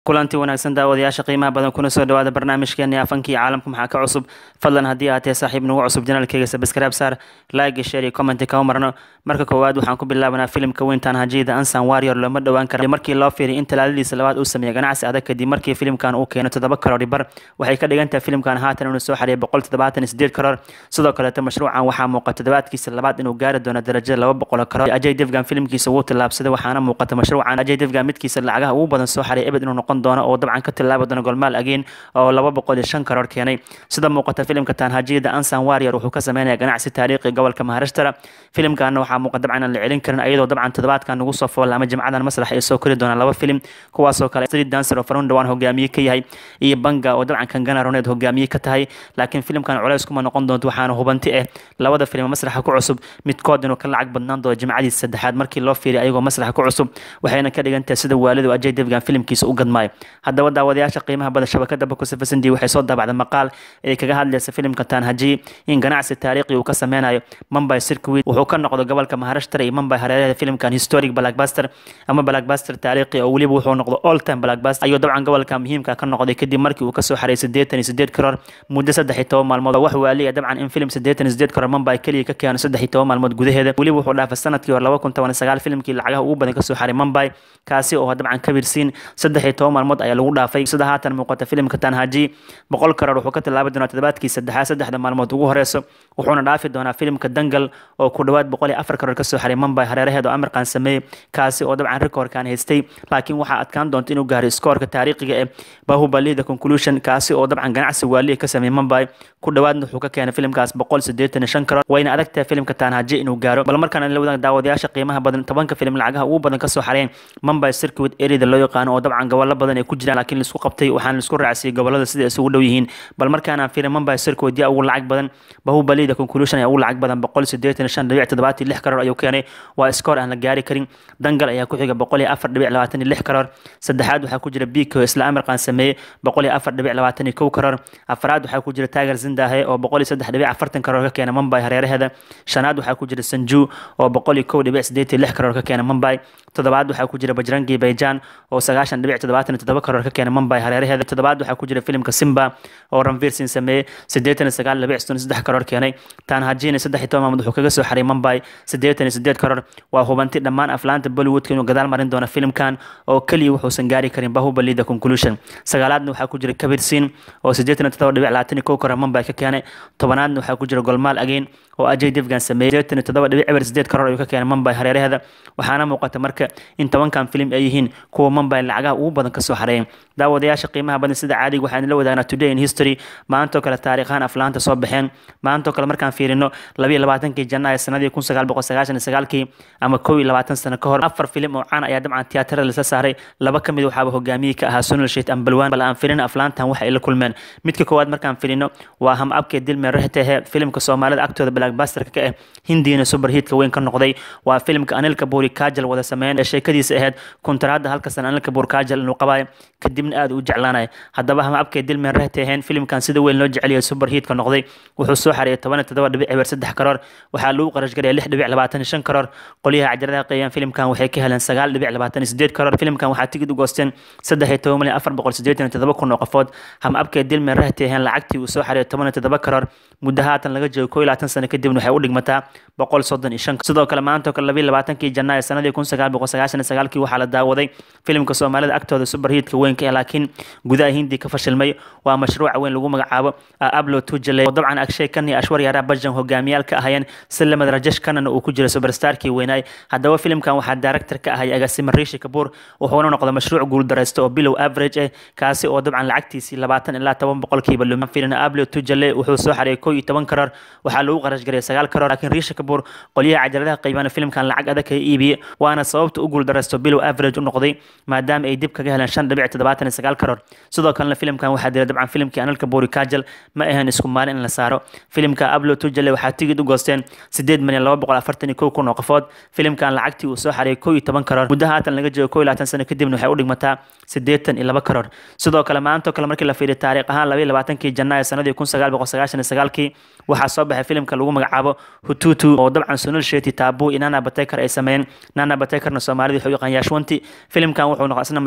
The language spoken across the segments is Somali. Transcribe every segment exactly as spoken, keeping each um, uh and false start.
kulanti wanaagsan daawadayaasha qiimaha badan kuna soo dhawaada barnaamijkeena afankii caalamka maxaa ka cusub fadlan haddii aad tahay saaxiib nagu cusub janaalkayga subscribe saar like share iyo comment ka marno marka koowaad waxaan ku bilaabanaa filimka weyntan hajida ansan warrior lama dhawaan karo markii loo fiiriyo in talaadadiisa labaad uu sameeyay ganacsi adag kadib markii filimkan uu keeno toddoba karoor bar waxay ka dhigan tahay filimkan haatan inuu soo xariyay boqol toddobaatan iyo sideed karoor sidoo kale mashruucan waxaa muuqata toddobaadkiisa labaad inuu gaari doono darajada laba boqol karoor Ajay Devgan filimkiisa wuu tilaabsaday waxaana muuqata mashruucan Ajay Devgan midkiisa lacagaha ugu badan soo xariyay ebed inuu noqon doono oo dabcan ka tilaabo doona golmaal again oo laba boqol iyo shan karoor keenay sida muuqata filimka tan hajida ansan warrior wuxuu ka sameeyay ganacsi taariikhi gobolka Maharashtra filimkan waxaa muuqata dabcan la celin karin ayadoo dabcan toddobaadkan ugu soo fool ama jimcadan maslax ay soo kori doona laba filim kuwaas oo kale Street Dancer oo Farun Dhawan hogaamiye ka yahay iyo Banga oo dabcan kan Gana Roneed hogaamiye ka tahay laakiin filimkan culays kuma noqon doonto waxaana hubanti ah labada filim maslaxa ku cusub midkood inuu ka lacag badnaan doono jimcadii saddexaad markii loo fiiriyo ayagoo maslaxa ku cusub waxayna ka dhigan tahay sida waalidu Ajay Devgan filimkiisa u gadmay haddaba daawadayaasha qiimaha badan shabakada Bakusa Fasindi waxay soo daabacday maqaal ay kaga hadlaysa filimka tan haji in ganacsi taariikhi uu ka sameynayo Mumbai Circuit wuxuu ka noqdo gobolka Maharashtra iyo Mumbai hareeraha filimkan historic blockbuster ama blockbuster taariikhi oo waliba wuxuu noqdo all time blockbuster ayuu dabcan gobolka muhiimka ka noqday kadib markii uu ka soo xareeyay siddeetan iyo siddeed karoor muddo saddex iyo toban maalmood wax waaliya dabcan in film siddeetan iyo siddeed karoor Mumbai kaliya ka keeno saddex iyo toban maalmood gudaheeda waliba wuxuu dhaafay sanadkii hore laba kun toban iyo sagaal filimkii lacagaha ugu badan ka soo xareeyay Mumbai kaasi oo dabcan kabirsiin saddex iyo toban maalmood ayaa lagu dhaafay sida haatan muuqata filimka tan haji boqol karoor wuxuu ka tilaabi doonaa toddobaadkii saddexaad saddexda maalmood ugu horeyso wuxuuna dhaafi doonaa filimka Dangal oo ku dhawaad boqol iyo afar karoor ka soo xareeyay Mumbai hareeraheeda oo Amirkan sameeyay kaasi oo dabcan rekoorkan haystay laakiin waxa adkaan doonta inuu gaaro iskoorka taariikhiga ee Bahubali The Conclusion kaasi oo dabcan ganacsi waaliye ka sameeyay Mumbai ku dhawaad wuxuu ka keenay filimkaas boqol siddeetan iyo shan karoor wayna adagtahay filimka tan haji inuu gaaro bal markaan la wadaag daawadayaasha qiimaha badan tobanka filim lacagaha ugu badan ka soo xareeyay Mumbai Circuit area loo yaqaan oo dabcan gobollo badan ay ku jiraan laakiin la isku qabtay waxaan la isku raacsiiyay gobollada sida isugu dhow yihiin bal markaan aan fiirin Mumbai Circuit yaa ugu lacag badan Bahubali The Conclusion ayaa ugu lacag badan boqol siddeetan iyo shan dhibic toddobaatan iyo lix karoor ayuu keenay waa iskoor aan la gaari karin Dangal ayaa ku xiga boqol iyo afar dhibic labaatan iyo lix karoor saddexaad waxaa ku jira Biko isla Amirkan sameeyay boqol iyo afar dhibic labaatan iyo kow karoor afraad waxaa ku jira Tiger Zindahe oo boqol iyo saddex dhibic afartan karoor ka keenay Mumbai hareeraheeda shanaad waxaa ku jira Sanju oo boqol iyo kow dhibic siddeetan iyo lix karoor ka keenay Mumbai toddobaad waxaa ku jira Bajrangi Bhaijaan oo sagaashan dhibic toddobaatan iyo toddoba karoor ka keenay Mumbai hareeraheeda toddobaad waxaa ku jira filimka Simba oo Ranveer Singh sameeyay siddeetan iyo sagaal dhibic soddon iyo saddex karoor keenay tan hajina saddex iyo toban maalmood wuxuu kaga soo xareeyay Mumbai siddeetan iyo siddeed karoor waa hubanti dhammaan aflaanta Bollywood inuu gadaal marin doono filimkan oo kaliya wuxuu san gaari karin Bahubali The Conclusion sagaalaadna waxaa ku jira Kabir Singh oo siddeetan iyo toddoba dhibic labaatan iyo kow karoor Mumbai ka keenay tobanaadna waxaa ku jira Golmaal Again oo Ajay Devgan sameeyay siddeetan iyo toddoba dhibic siddeed karoor ayuu ka keenay Mumbai hareeraheeda waxaana muuqata marka in tobankan filim ay yihiin kuwa Mumbai lacagaha ugu badan ka soo xareeyay daawadayaasha qiimaha badan sida caadiga waxaan la wadaagnaa today in history maanta kale taariikhan aflaanta soo baxeen maanta kale markaan fiirino laba iyo labaatankii Janaayo sanadii kun sagaal boqol sagaashan iyo sagaal kii ama kow iyo labaatan sano ka hor afar filim oo caan ayaa dabcan tiyaatarada la saaray laba kamid waxaa hogaamiye ka ahaa Sunil Shetty Ambalwan bal aan fiirino aflaantan waxa ay la kulmeen midka koowaad markaan fiirino waa Hum Aapke Dil Mein Rehte Hai filimka Soomaalida agtooda blockbuster ka ah Hindina super hit ka weyn ka noqday waa filimka Anil Kapoor Kajal wada sameeyeen ee sheekadiisa ahayd kontraada halka san Anil Kapoor Kajal inuu qabay kadibna aad u jeclaanay haddaba Hum Aapke Dil Mein Rehte Hai filimkan sida weyn loo jecel yahay super hit ka noqday wuxuu soo xareeyay toban iyo toddoba dhibic saddex karoor waxaa lagu qarash gareeyay lix dhibic labaatan iyo shan karoor qoliyaha cajaladaha qeeyaan filimkan waxay ka heleen sagaal dhibic labaatan iyo siddeed karoor filimkan waxaa tigid u goosteen saddex iyo toban milyan afar boqol siddeetan iyo toddoba kun oo qofood Hum Aapke Dil Mein Rehte Hai lacagtii uu soo xareeyay toban iyo toddoba karoor muddo haatan laga joogo kow iyo labaatan sano kadib waxay u dhigmataa boqol soddon iyo shan sidoo kale maanta kale laba iyo labaatankii Janaayo sanadii kun sagaal boqol sagaashan iyo sagaal kii waxaa la daawaday filimka Soomaalida agtooda super hit ka weyn ka laakiin gudaha Hindi ka fashilmay waa mashruuc weyn lagu magacaabo Ablo Tujale oo dabcan Akshay Khan iyo Ashwarya Rai Bachchan hogaamiyal ka ahayeen Salamad Rajesh Khanna uu ku jiro superstarkii weynay haddaba filimkan waxaa director ka ahay agaasima Rishi Kapoor wuxuuna noqday mashruuc guul dareysto oo below average ah kaasi oo dabcan lacagtiisii labaatan ilaa toban boqolkiiba lumin filimka Ablo Tujale wuxuu soo xareeyay kow iyo toban karoor waxaa lagu qarash gareeyay sagaal karoor laakiin Rishi Kapoor qoliyaha cajaladaha qaybana filimkan lacag adag ka iibiyay waana sababta u guul dareysto below average u noqday maadaama ay dib kaga heleen shan dhibic toddobaatan iyo sagaal karoor sidoo kale filimkan waxaa diray dabcan filimkii Anil Kapoor Kajal ma ahan isku maalin in la saaro filimka Ablo Tujale waxaa tigid u goosteen siddeed milyan laba boqol afartan iyo kow kun oo qofood filimkan lacagtii uu soo xareeyay kow iyo toban karoor muddo haatan laga joogo kow iyo labaatan sano kadibna waxay u dhigmataa siddeetan iyo laba karoor sidoo kale maanta kale markii la fiiriyo taariikh ahaan laba iyo labaatankii Janaayo sanadii kun sagaal boqol sagaashan iyo sagaal kii waxaa soo baxay filimka lagu magacaabo Hututu oo dabcan Sunil Shetty Tabu iyo Nana Patekar ay sameeyeen Nana Patekarna Soomaalida wuxuu yaqaan Yashwanti filimkan wuxuu noqday asna mashruuc guul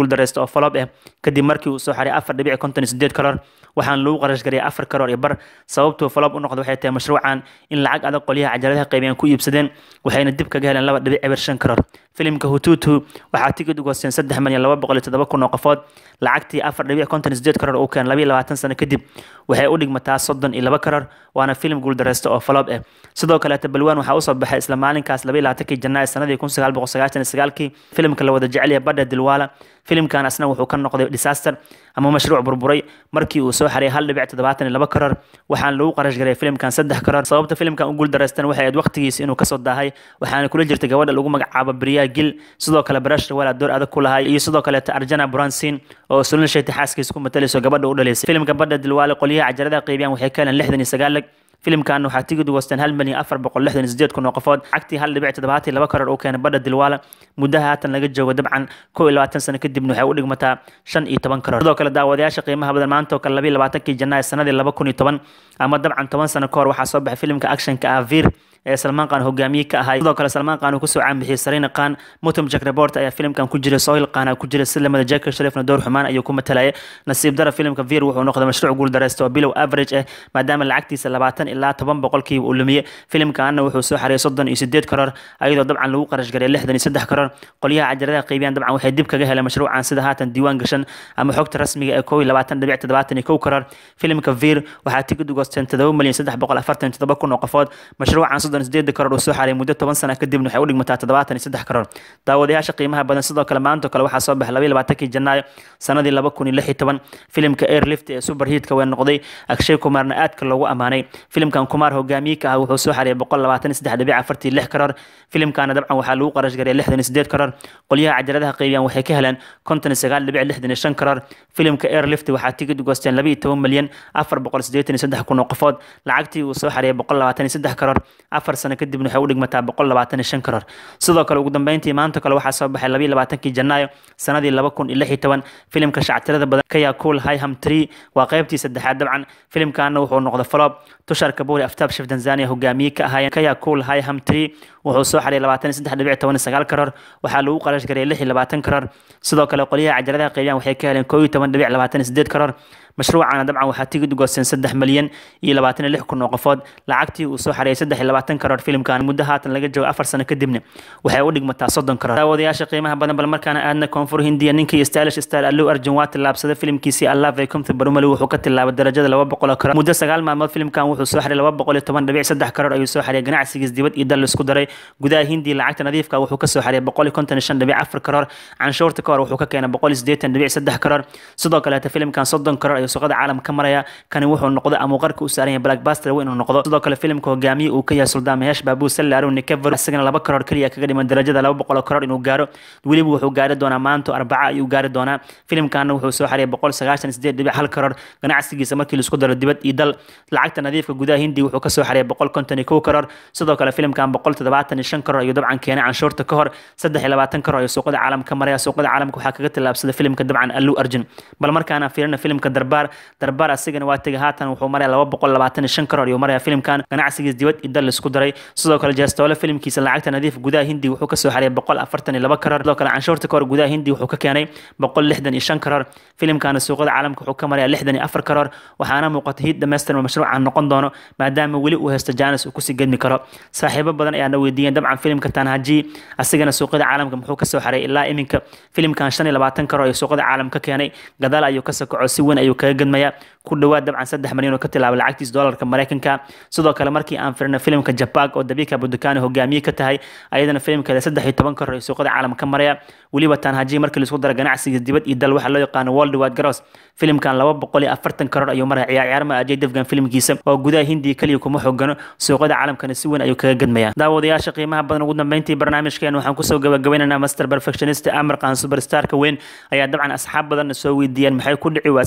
dareysto oo follow ah kadib markii uu soo xaray afar dhibic konton iyo sideed karoor waxaan lagu qarash gareeyay afar karoor iyo bar sababtoo follow u noqdo waxay tahay mashruucan in lacag adag qolyaha cajaladaha qaybiyaan ku iibsadeen waxayna dib kaga heleen laba dhibic shan karoor filimka Hututu waxaa tigid u goosteen saddex milyan laba boqol iyo toddoba kun oo qofood lacagtii afar dhibic konton iyo sideed karoor oo keen laba iyo labaatan sano kadib waxay u dhigmataa soddon iyo laba karoor waana filim guul dareysto oo follow ah sidoo kale Balwan waxa uu soo baxay isla maalinkaas laba iyo labaatan Janaayo sanadii kun sagaal boqol sagaashan iyo sagaal kii filimka la wada jecel yahay Badda Dilwala filimkan asna wuxuu ka noqday disaster ama mashruuc burburay markii uu soo xaray hal dhibic toddobaatan iyo laba karoor waxaan lagu qarash gareeyay filimkan saddex karoor sababta filimkan u guul dareystan waxay ahayd waqtigiisa inuu ka soo daahay waxaana kula jirtay gabadha lagu magacaabo Priya Gil sidoo kale Barash wala door adag ku lahay iyo sidoo kale Arjana Bransin oo sulul sheeytay xaaskiisa ku matalayso gabadha u dhaleysay filimka Badda Dilwala qoliyaha cajalada qaybiyaan waxay keeneen lixdan iyo sagaal lag filimkan waxaa tigid u goosteen hal milyan afar boqol lixdan iyo sideed kun oo qofood cagtii hal dhibic toddobaatan iyo laba karoor oo keenay Badda Dilwala muddaha haatan laga joogo dabcan kow iyo labaatan sano kadibna waxay u dhigmataa shan iyo toban karoor sidoo kale daawadayaasha qiimaha badan maanta oo kale laba iyo labaatan Janaayo sanadii laba kun iyo toban ama dabcan toban sano ka hor waxaa soo baxay filimka actionka ah Veer ee Salman Khan hogaamiye ka ahay sidoo kale Salman Khan uu ku soo caanbixiyay Sarina Khan Mutum Jack Report ayaa filimkan ku jiray Sohail Khan ku jiray Salamada Jack Sharifna door xumaan ayuu ku matalay nasiib dara filimka Veer wuxuu noqday mashruuc guul dareysto below average ah maadaama lacagtiisa labaatan ilaa toban boqolkiiba uu lumiyay filimkan wuxuu soo xareeyay soddon iyo sideed karoor ayadoo dabcan lagu qarash gareeyay lixdan iyo saddex karoor qolyaha cajaladaha qaybiyaan dabcan waxay dib kaga heleen mashruucan sida haatan diiwaan gashan ama xogta rasmiga ee kow iyo labaatan dhibic toddobaatan iyo kow karoor filimka Veer waxaa tigid u goosteen toddoba milyan saddex boqol afartan iyo toddoba kun oo qofood mashruucan soddon iyo sideed karoor soo xaray muddo toban sano kadibna waxay u dhigmataa toddobaatan iyo saddex karoor daawadayaasha qiimaha badan sidoo kale maanta kale waxaa soo baxay laba iyo labaatan Janaayo sanadii laba kun iyo lix iyo toban filimka Airlift ee super hit ka weyn noqday Akshay Kumarna aadka loogu amaanay filimkan Kumar hogaamiye ka ah wuxuu soo xaray boqol labaatan iyo saddex dhibic afartan iyo lix karoor filimkan dabcan waxaa lagu qarash gareeyay lixdan iyo sideed karoor qolyaha cajaladaha qaybiyaan waxay ka heleen konton iyo sagaal dhibic lixdan iyo shan karoor filimka Airlift waxaa tigid u goosteen laba iyo toban milyan afar boqol siddeetan iyo saddex kun oo qofood lacagtii uu soo xaray boqol labaatan iyo saddex karoor afar sano kadib waxay u dhigmataa boqol labaatan iyo shan karoor sidoo kale ugu dambeyntii maanta kale waxaa soo baxay laba iyo labaatan Janaayo sanadii laba kun iyo lix iyo toban filimka shactirada badan Kaya Cool Hayham three waa qaybtii saddexaad dabcan filimkan wuxuu noqday flop Tushar Kapoor Aftab Shif Tanzania hogaamiye ka ahaayeen Kaya Cool Hayham three wuxuu soo xaray labaatan iyo saddex dhibic toban iyo sagaal karoor waxaa lagu qarash gareeyay lix iyo labaatan karoor sidoo kale qoliyaha cajaladaha qaybiyaan waxay ka heleen kow iyo toban dhibic labaatan iyo sideed karoor mashruucana dabcan waxaa tigid u goosteen saddex milyan iyo labaatan iyo lix kun oo qofood lacagtii uu soo xareeyay saddex iyo labaatan karoor filimkan muddo haatan laga joogo afar sano kadibna waxay u dhigmataa soddon karoor daawadayaasha qiimaha badan bal markaana aadna koonfur hindiya ninkii stylish star Allu Arjun waa tilaabsaday filimkiisii Allah Vai Kum Barumali wuxuu ka tilaabay darajada laba boqol karoor muddo sagaal maalmood filimkan wuxuu soo xareeyay laba boqol iyo toban dhibic saddex karoor ayuu soo xareeyay ganacsigiisa dibad iyo dal isku daray gudaha Hindiya lacagta nadiifka wuxuu ka soo xareeyay boqol iyo konton iyo shan dhibic afar karoor canshuurta ka hor wuxuu ka keenay boqol iyo siddeetan dhibic saddex karoor sidoo kale filimkan soddon karoor ayuu suuqada caalamka maraya kan wuxuu noqday ama qarka u saaran yahay blockbuster weyn uu noqdo sidoo kale filimka hogaamiye uu ka yahay Suldaan Mahesh Babu Sallaru Nikavar asagana laba karoor kaliya kaga dhiman darajada laba boqol karoor inuu gaaro waliba wuxuu gaari doonaa maanta arbaca ayuu gaari doonaa filimkan wuxuu soo xareeyay boqol sagaashan iyo sideed dhibic hal karoor ganacsigiisa markii la isku daro dibad iyo dal lacagta nadiifka gudaha Hindiya wuxuu ka soo xareeyay boqol konton iyo kow karoor sidoo kale filimkan boqol toddobaatan iyo shan karoor ayuu dabcan keenay canshuurta ka hor saddex iyo labaatan karoor ayuu suuqada caalamka maraya suuqada caalamka waxaa kaga tilaabsaday filimka dabcan Allu Arjun bal markaana fiirina filimka Darbar Darbar asigana waa tagay haatan wuxuu maray laba boqol labaatan iyo shan karoor ayuu maraya filimkan ganacsigiisa dibad iyo dal isku daray sidoo kale Jestoole filimkiisa lacagta nadiif gudaha Hindiya wuxuu ka soo xareeyay boqol afartan iyo laba karoor sidoo kale canshuurta ka hor gudaha Hindiya wuxuu ka keenay boqol lixdan iyo shan karoor filimkan suuqada caalamka wuxuu ka maraya lixdan iyo afar karoor waxaana muuqata hid dhameystiran mashruucan noqon doono maadaama wali uu haysto Janice uu ku sii gadmi karo saaxiibo badan ayaa weydiiyeen dabcan filimka Tanhaji asigana suuqada caalamka muxuu ka soo xareeyay ilaa iminka filimkan shan iyo labaatan karoor ayuu suuqada caalamka keenay gadaal ayuu ka soo kaco si weyn ayuu kaga gadmaya ku dhawaad dabcan saddex milyan oo ka tilaabay lacagtiisa doolarka Mareykanka sidoo kale markii aan firna filimka Japan oo Dabika Budukani hogaamiye ka tahay ayadana filimka saddex iyo toban karoor ayuu suuqada caalamka maraya waliba Tanhaji markii la isku daro ganacsigiisa dibad iyo dal waxa loo yaqaan worldwide gross filimkan laba boqol iyo afartan karoor ayuu maraya ciyaar ma Ajay Devgan filimkiisa oo gudaha Hindiya kaliya kuma xoogano suuqada caalamkana si weyn ayuu kaga gadmaya daawadayaasha qiimaha badan ugu dambeyntii barnaamijkeena waxaan ku soo gabagabaynaynaa Master Perfectionist Amir Khan superstar ka weyn ayaa dabcan asxaab badan soo weydiiyeen maxay ku dhici waasay sababta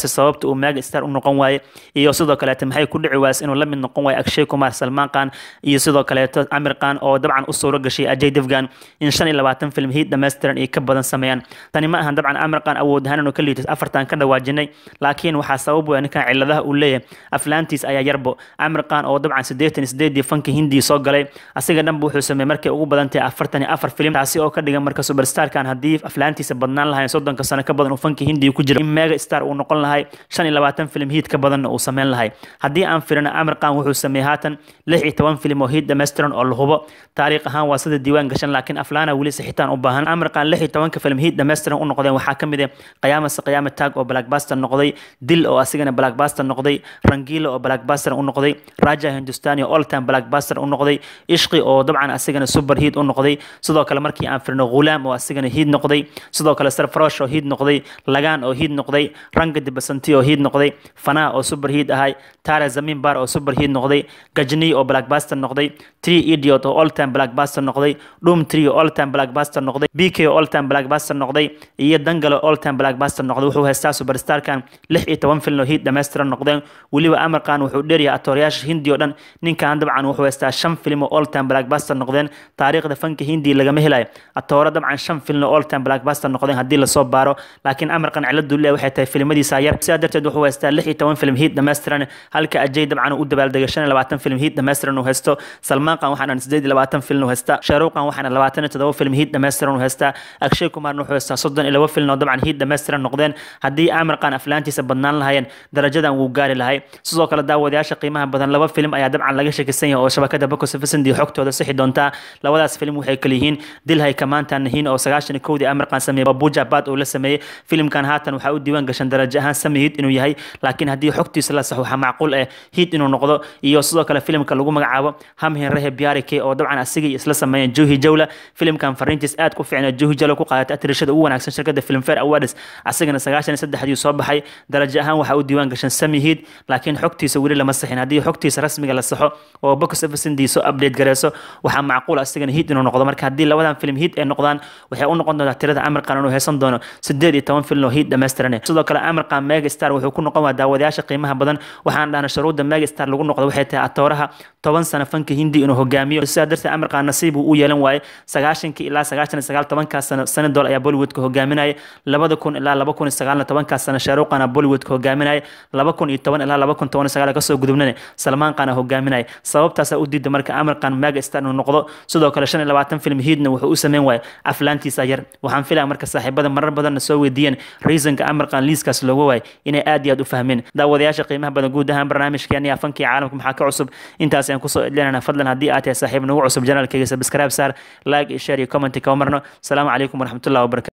sababta uu mega star u noqon waaye iyo sidoo kale maxay ku dhici waas inuu la mid noqon waayo Akshay Kumar Salman Khan iyo sidoo kale Amir Khan oo dabcan u soo gashay Ajay Devgan in shan iyo labaatan film hit dhameystiran ay ka badan sameeyaan tani ma ahan dabcan Amir Khan awood ahaan inuu ka liito afartan ka dhawaajinay laakiin waxa sabab u ah ninkan ciladaha uu leeyahay aflaantiis ayaa yarbo Amir Khan oo dabcan siddeetan iyo siddeed fanka Hindi soo galay asiga dhanba wuxuu sameeyay markii ugu badan tahay afartan iyo afar film taasi oo ka dhigan marka superstar kan hadii aflaantiisa badnaan lahayn soddon ka sano ka badan uu fanka Hindi ku jiro in mega star uu noqon lahay shan iyo labaatan film hit ka badan uu sameyn lahay hadii aan firina Amir Khan wuxuu sameeyay haatan lix iyo toban film oo hit dhameystiran oo la hubo taariikh ahaan waa sida diiwaan gashan laakiin aflaana wali saxiitaan u baahan Amir Khan lix iyo toban ka film hit dhameystiran u noqdeen waxa kamid ah qiyaama si qiyaama tag oo blockbuster noqday dil oo asigana blockbuster noqday rangila oo blockbuster u noqday raja hindustani oo all time blockbuster u noqday ishqi oo dabcan asigana super hit u noqday sidoo kale markii aan firno ghulam oo asigana hit noqday sidoo kale sarfarosh oo hit noqday lagaan oo hit noqday ranga dibasanti oo hit noqday fana oo super hit ahay tara zamin bar oo super hit noqday gajni oo blockbuster noqday three idiot oo all time blockbuster noqday doom three oo all time blockbuster noqday bk oo all time blockbuster noqday iyo dangal oo all time blockbuster noqday wuxuu haystaa superstar kan lix iyo toban film oo hit dhameystiran noqdeen waliba Amir Khan wuxuu dheeriyaa atoryaasha Hindi oo dhan ninkan dabcan wuxuu haystaa shan film oo all time blockbuster noqdeen taariikhda fanka Hindi laga helayo atoora dabcan shan film oo all time blockbuster noqdeen hadii la soo baaro laakiin Amir Khan ciladu leeyahay waxay tahay filmadiisa yar sidaa darteed wuxuu haystaa lix iyo toban film hit dhameystiran halka Ajay dabcan u dabaaldegay shan iyo labaatan film hit dhameystiran uu haysto Salman Khan waxaana siddeed iyo labaatan film uu haysta Shah Rukh Khan waxaana labaatan iyo toddoba film hit dhameystiran uu haysta Akshay Kumar wuxuu haystaa soddon iyo laba film oo dabcan hit dhameystiran noqdeen hadii Amir Khan aflaantiisa badnaan lahaayeen darajadan wuu gaari lahay sidoo kale daawadayaasha qiimaha badan laba film ayaa dabcan laga shakisan yahay oo shabakada Box Office Hindi xogtooda sixi doonta labadaas film waxay kala yihiin dil hay kamaanta nahiin oo sagaashan iyo kow dii Amir Khan sameeyay Babuja Bad oo la sameeyay filmkan haatan waxa uu diiwaan gashan darajo ahaan sameeyay inuu yahay laakiin hadii xogtiisa la sax waxa macquul ah hit inuu noqdo iyo sidoo kale filmka lagu magacaabo Hum Hin Rahe Pyar Ke oo dabcan asiga isla sameeyay Juhi Jawla filmkan fariintiis aad ku fiicnaa Juhi Jawla ku qaadatay atirashada ugu wanaagsan shirkadda Filmfare Awards asagana sagaashan iyo saddex dii soo baxay darajo ahaan waxa uu diiwaan gashan sameeyay laakiin xogtiisa wali lama saxin hadii xogtiisa rasmiga la saxo oo Box Office Hindi soo update gareyso waxa macquul asagana hit inuu noqdo marka hadii labadan film hit ay noqdaan waxay u noqon doontaa tirada Amir Khan inuu haysan doono siddeed iyo toban film oo hit dhameystiran sidoo kale Amir Khan mega star wuxuu ku noqon waa daawadayaasha qiimaha badan waxaan dhahnaa shuruudda mega star lagu noqdo waxay tahay atooraha toban sano fanka Hindi inuu hogaamiyo sidaa darteed Amir Khan nasiib uu yeelan waaye sagaashan ilaa sagaashan iyo sagaal toban ka sano sanadol ayaa Bollywood ka hogaaminaya laba kun ilaa laba kun iyo sagaal iyo toban ka sano Shah Rukh Khan Bollywood ka hogaaminaya laba kun iyo toban ilaa laba kun iyo toban iyo sagaal ka soo gudubnay Salman Khan hogaaminaya sababtaas u diiday marka Amir Khan mega star inuu noqdo sidoo kale shan iyo labaatan film hitna wuxuu u sameyn waayay aflaantiisa yar waxaan filayaa marka saaxiibada marar badan soo weydiiyeen reasonka Amir Khan liiskaas loogu waayay inay aad iyo aad u fahmeen daawadayaasha qiimaha badan guud ahaan barnaamijkeena afankii caalamka maxaa ka cusub intaas aan ku soo idlinana fadlan hadii aad tahay saaxiib nagu cusub channelkayga subscribe saar like share iyo comment ka marno assalamu alaykum wa rahmatullahi wa barakatuh